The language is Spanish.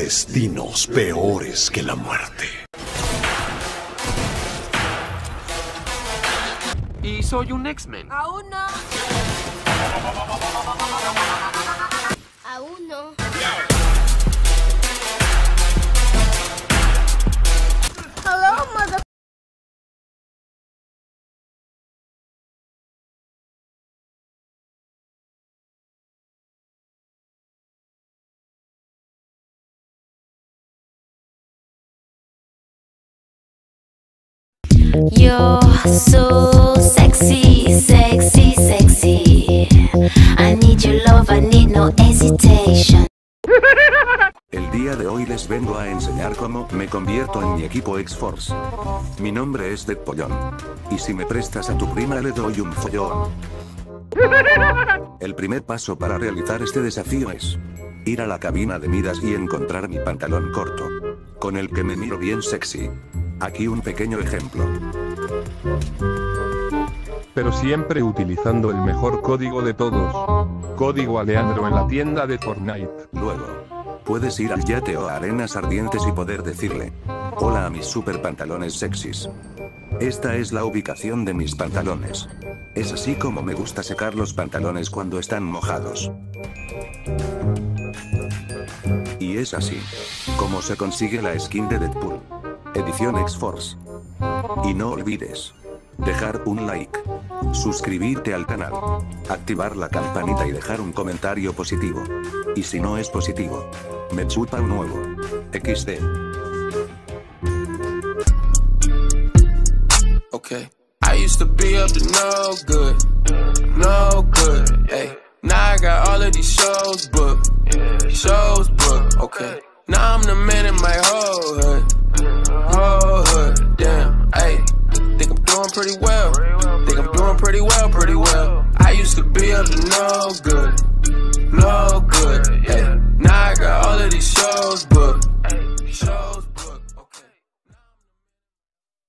destinos peores que la muerte. Y soy un X-Men. Aún no. Aún no. Hello, mother. You're so sexy, sexy, sexy. I need your love, I need no hesitation. El día de hoy les vengo a enseñar cómo me convierto en mi equipo X-Force. Mi nombre es Deadpollón. Y si me prestas a tu prima le doy un follón. El primer paso para realizar este desafío es ir a la cabina de Midas y encontrar mi pantalón corto, con el que me miro bien sexy. Aquí un pequeño ejemplo. Pero siempre utilizando el mejor código de todos. Código Aleandro en la tienda de Fortnite. Luego, puedes ir al yate o a arenas ardientes y poder decirle: hola a mis super pantalones sexys. Esta es la ubicación de mis pantalones. Es así como me gusta secar los pantalones cuando están mojados. Y es así como se consigue la skin de Deadpool. Edición X-Force. Y no olvides dejar un like, suscribirte al canal, activar la campanita y dejar un comentario positivo. Y si no es positivo, me chupa un huevo. XD. Okay. I used to be up to no good, hey. Now I got all of these shows booked, okay. Now I'm the man in my whole hood, damn, hey. Think I'm doing pretty well, pretty well. I used to be up to no good,